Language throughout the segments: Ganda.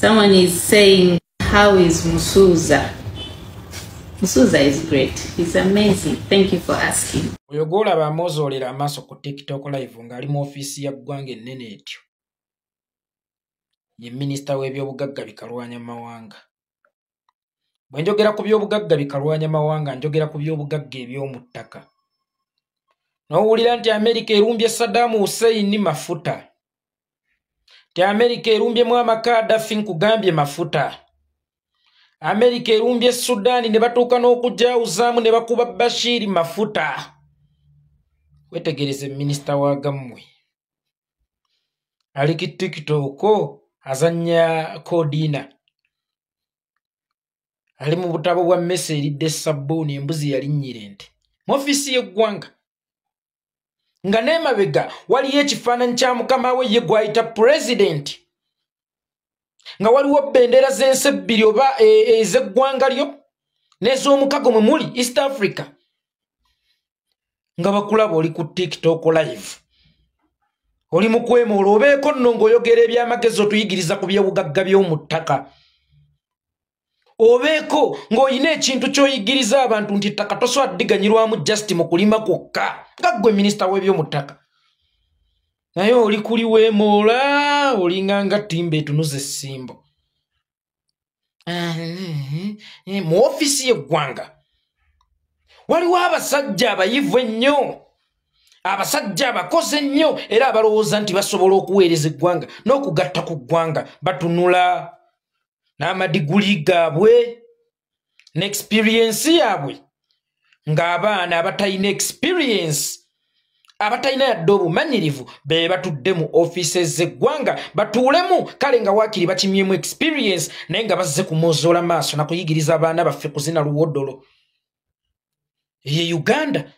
Someone is saying, how is Musuza? Musuza is great. He's amazing. Thank you for asking. Oyogola bamozolera amaso ku TikTok live ngali mu office ya Gwange nene etyo. Ye minister w'ebyobugagga bikalwanya mawanga. Bwe njogera ku byobugagga bikalwanya mawanga njogera ku byobugagga eby'omuttaka. N'owulira nti America erumbye Saddam Hussein ni mafuta. Ti America erumbye Muammar Gaddafi nkugambye mafuta. America erumbye Sudan ne batuuka n'okujawuzamu ne bakuba Bashir mafuta. Wetegereze minister wa gammwe. Ali ki TikTok azanya kodina. Ali mu butabo bwa Messi eridde sabbuuni embuzi yalinnyira ente. Mu ofisi y'eggwanga. Nga n'emabega waliyo ekifaananyi kya mukama we ye gw'ayita president. Nga waliwo bendera z'ensi ebbiri oba ez'eggwanga lyo n'ez'omukago mwe muli East Africa. Nga bakulaba oli ku TikTok live. Oli mu kwemoola obeeko nno ng'oyogera eby'amagezi otuyigiriza ku by'obugagga by'omuttaka. Obeeko ng'olina ekintu ky'oyigiriza abantu nti ettaka tosobola ddiganyirwamu just mu kulima kwokka nga ggwe minisita w'ebyomuttaka. Naye oli kuli weemoola olinganga ttimba etunuza essimbo. Mu ofisi y'eggwanga waliwo abasajja abayivu ennyo, abasajja abakoze ennyo era abalowooza nti basobola okuweereza eggwanga n'okugatta ku ggwanga. Batunula n'amadiguli gaabwe n'experience yaabwe ng'abaana abatalina experience, abatalina yadde obumanyirivu be batudde mu offices z'eggwanga batuulemu kale nga waakiri bakimyemu experience naye nga bazze kumwozoola maaso na kuyigiriza abaana baffe kuzina luwodolo. Ye Uganda.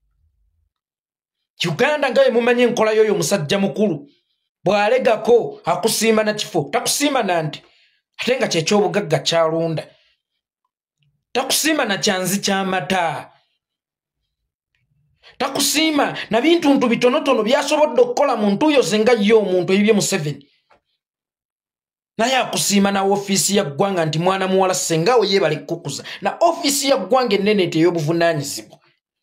Uganda nga mumanyi enkola y'oyo musajja mukulu bw'alegako akusiima na kifo takusiima na nti ate nga kyekyobugagga kyalunda. Takusiima na kyanzi ky'amata. Takusiima na bintuntu bitonotono byasobodde okukola muntu oyo senga ye omuntu ebibye Museveni. Naye akusiima na office ya ggwanga nti mwana muwala sengawe yeebale kukuza na office ya ggwanga ennene ey'obuvunaanyizibwa.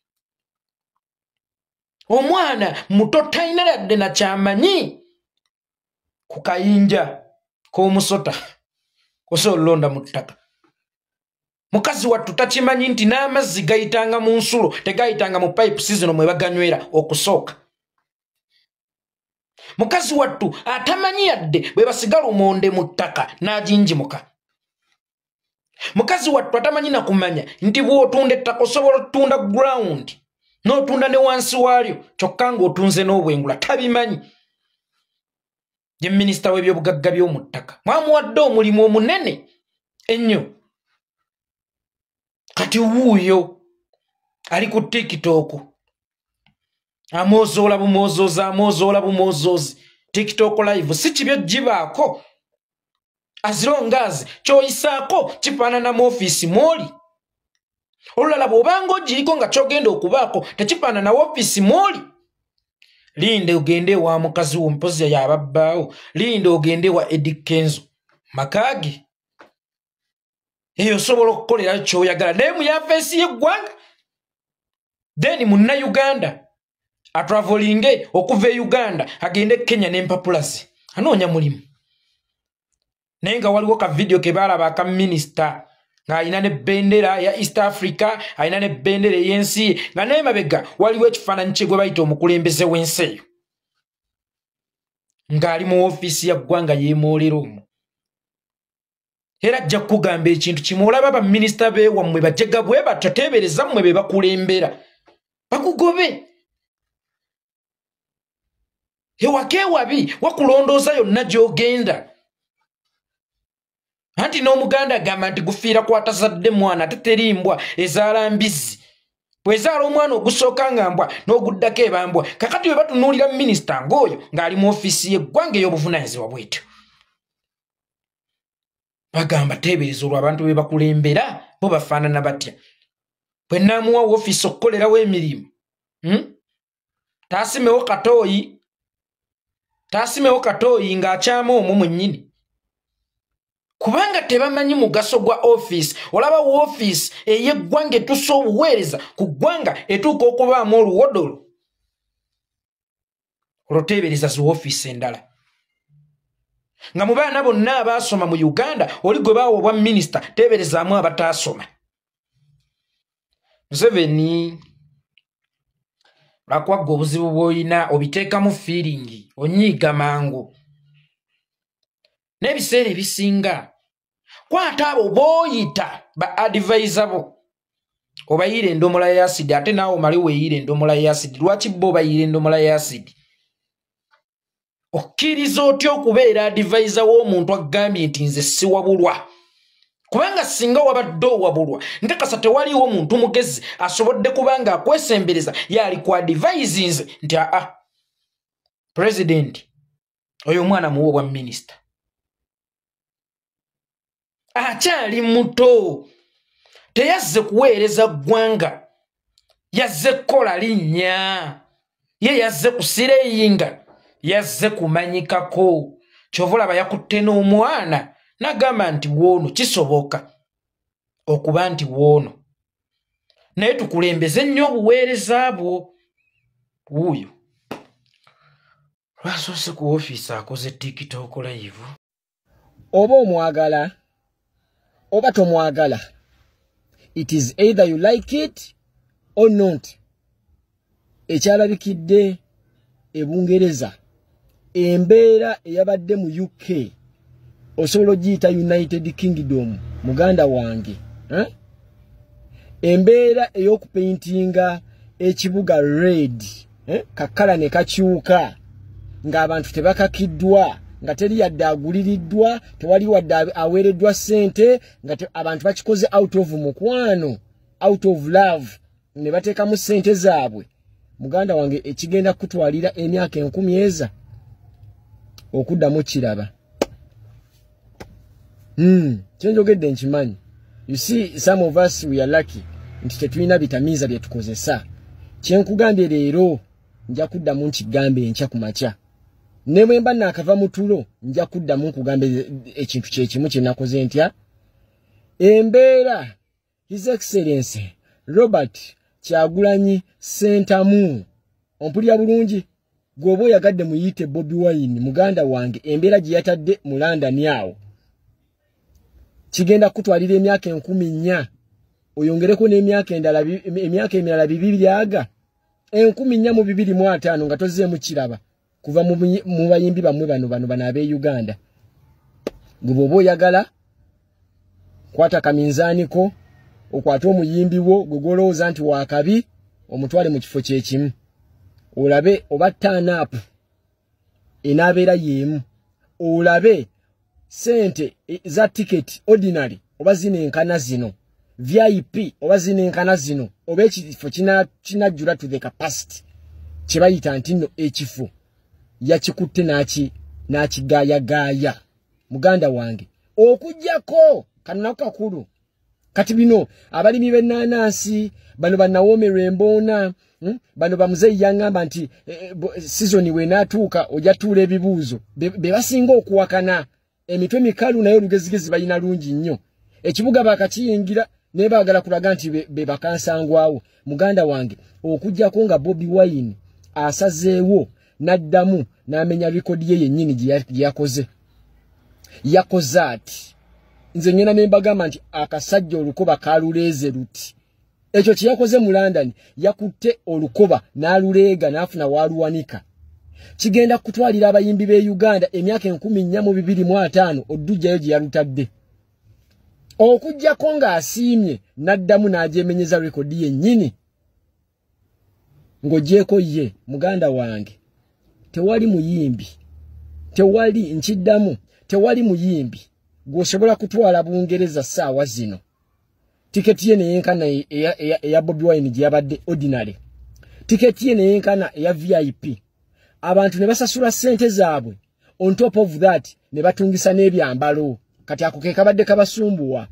Omwana muto talina yadde na kyamanyi ku kayinja k'omusota osobola olonda mu ttaka. Mukazi wattu takimanyi nti n'amazzi gayitanga mu nsulo tegayitanga mu pipe season mwe baganywera okusooka. Mukazi wattu atamanyi yadde bwe basigala omonde mu ttaka n'aginjimuka. Mukazi wattu atamanyi na kumanya nti bw'otunda ettaka osobola otunda ground n'otunda ne wansi waalyo kyokka ng'otunze n'obwengula tabimanyi. Ye minisita w'ebyobugagga by'omu ttaka mwamuwadde omulimu omunene ennyo. Kati wuuyo ali ku TikTok amwozoola bumwozoozi TikTok live si kibyo gibaako azirongaazi kyoyisaako kifaanana mu office mwoli. Olulala bw'obanga ogiriko nga kyogenda okubaako tekifaanana office mwoli. Linda ogende wa mukazi wo mpozi yababbaawo. Linda ogende wa Eddie Kenzo makaage. Eyo osobola okukolera kyoyagala naye mu yafeesi y'eggwanga. Then munna Uganda atravelinge okuva e Uganda agende Kenya n'empapulazi anoonya mulimu. Naye nga waliwo ka video ke baalaba aka minisita ng'alina ne bendera ya East Africa alina ne bendera ey'ensi nga n'emabega waliwo ekifaananyi kye gwe bayita omukulembeze w'ensi eyo ng'ali mu office ya ggwanga yeemoolera omwo. Era ajja kugamba ekintu kimu olaba baminisita beewammwe bajega bwe batyo teebereza mmwe be bakulembera bakugobe. Ewaka ewabi wakulondooza yonna gy'ogenda. Anti n'Omuganda agamba nti gufiira kwatazadde mwana ate terimbwa ezaala mbizzi. Bwezaala omwana ogusooka nga mbwa n'oguddako ebambwa. Kakati bwe batunuulira minisita ng'oyo ng'ali mu office y'eggwanga ey'obuvunaanyizibwa bwetyo. Bagamba teebereza olwo abantu be bakulembera bo bafaanana batya. Bwe naamuwa office okukolerawo emirimu taasimewo katooyi ng'akyama omwo mwennyini. kubanga tebamanyi mugaso gwa office. Olaba office eyeggwanga etusa obuweereza ku ggwanga etuuka okubaamu oluwodolo. Oloteebereza zi office endala. Nga mu baana bonna abaasoma mu Uganda oli gwe baawa obwa minisita teeberezaamu abataasoma. Museveni lwakuwagga obuzibu bw'olina obiteekamu feeling onyiiga mangu. N'ebiseera ebisinga kwata abo booyita ba advisor bo obayiira endomola ya acid ate naawe omale weeyiira endomola ya acid. Lwaki bo obayiira endomola ya acid? Okkiriza otya okubeera advisor w'omuntu agambye nti nze si wabulwa? Kubanga singa wabadde owabulwa nkakasa tewaliwo muntu mugezi asobodde kubanga akwesembereza yali ku advise nze nti president oyo omwana muwe obwa minisita. Akyali muto teyazze kuweereza ggwanga, yazze kukola linnya, ye yazze kusireyinga, yazze kumanyikako. Kyovulaba yakutte n'omwana n'agamba nti woono kisoboka okuba nti woono, naye tukulembeze nnyo obuweereza bwo. Wuuyo lwasoose ku ofiisi akoze TikTok live. Oba omwagala oba tomwagala, it is either you like it or not. Ekyalabikidde Ebungereza, embeera eyabadde mu UK osobola ogiyita United Kingdom muganda wange, embeera ey'okupaintinga ekibuga red, kakala ne kakyuka ng'abantu tebakakiddwa, nga teri yadde aguliriddwa, tewali wadde aweereddwa ssente, nga abantu bakikoze out of mukwano, out of love, ne bateekamu ssente zaabwe. Muganda wange ekigenda kutwalira emyaka 10 okuddamu kiraba. Kyenjogedde nkimanyi. You see, some of us we are lucky nti tetulina bitamiiza bye tukozesa. Kyenkugambye leero nja kuddamu nkigambe enkya ku makya. Ne bwe mba naakava mu tulo nja kuddamu nkugambe ekintu kye kimu kye nakoze ntya. Embeera His Excellency Robert Kyagulanyi Ssentamu, ompulira bulungi, gwoba oyagadde muyite Bobi Wine muganda wange, embeera gye yatadde mu London awo kigenda kutwalira emyaka 10 oyongereko n'emyaka endala emyaka emirala 2 byaga 10 mu 2005 nga tozzeemu kiraba kuva mu bayimbi bamwe bano ab'e Uganda. Gwoba oyagala kwata kaminzaaniko okwata omuyimbi wo gwegolowooza nti wakabi omutwale mu kifo kyekimu olabe oba turn up enaabeera yeemu, olabe sente za ticket ordinary oba zinenkana zino, VIP oba zinenkana zino, oba ekifo kinajjula to the capacity kye bayita nti nno ekifo yakikutte n'akigaayagaaya. Muganda wange okujjako kanako kakulu kati bino abalimi b'ennaanansi bano bannawome Lwemboona, bano bamuzeeyi yangamba nti season weenatuuka ojja tuula ebibuuzo be basinga okuwakana. Emitwe mikalu naye olugezigezi balina lungi nnyo. Ekibuga bakakiyingira naye baagala kulaga nti be bakansangwawo. Muganda wange okujjako nga Bobi Wine asazeewo n'addamu n'amenya likodi ye yennyini gye yakoze. Yakoze ati nze ngenda ne mbagamba nti akasajja olukoba kaluleeze luti. Ekyo kye yakoze mu London, yakutte olukoba n'aluleega n'afuna waluwanika. Kigenda kutwalira abayimbi b'e Uganda emyaka 1425 oddujjayo gye yalutadde. Okujjako ng'asiimye n'addamu n'agyemenyeza rekodi yennyini ng'ogyeko ye. Muganda wange tewali muyimbi, tewali nkiddamu, tewali muyimbi gw'osobola kutwala Bungereza ssaawa zino. Tiketi ye neyenkana eya Bobi Wine gye yabadde ordinary, tiketi ye neyenkana eya VIP. Abantu ne basasula ssente zaabwe, on top of that ne batungisa n'ebyambalo. Kati ako ke kabadde kabasumbuwa,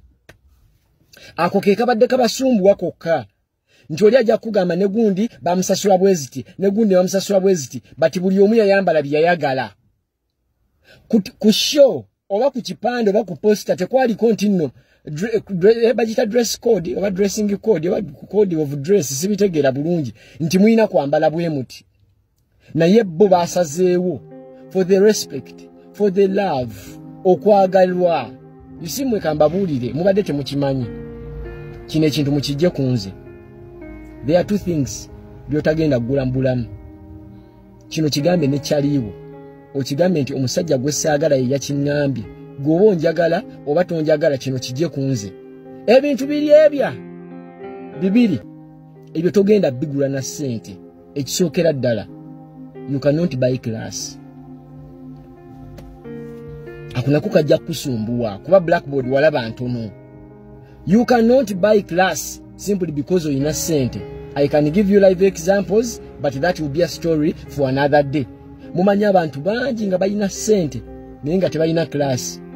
ako ke kabadde kabasumbuwa kokka. Nti oli ajja kugamba ne gundi bamusasula bweziti, ne gundi bamusasula bweziti, bati buli omu yayambala bye yayagala. Ku show oba ku kipande oba ku poster tekwaliko nti nno bagita dress code oba dressing code oba code of dress sibitegeera bulungi nti muyina kwambala bwe muti naye bo basazeewo for the respect for the love okwagalwa isimwe kambabuulire mubadde temukimanyi kino ekintu mukijje kunze there are two things byotagenda kugula mbulamu kino kigambe ne kyaliwo okigambe nti omusajja gwe saagala ye yakiŋŋambye gwoba onjagala oba tonjagala kino kijje kunze ebintu biri ebya bibiri ebyo togenda bigula na ssente ekisookera ddala you cannot buy class akunako kajja kusumbuwa kuba blackboard walaba ntono you cannot buy class simply because oyina ssente. I can give you live examples but that will be a story for another day. Mumanya abantu bangi nga bayina ssente naye nga tebalina class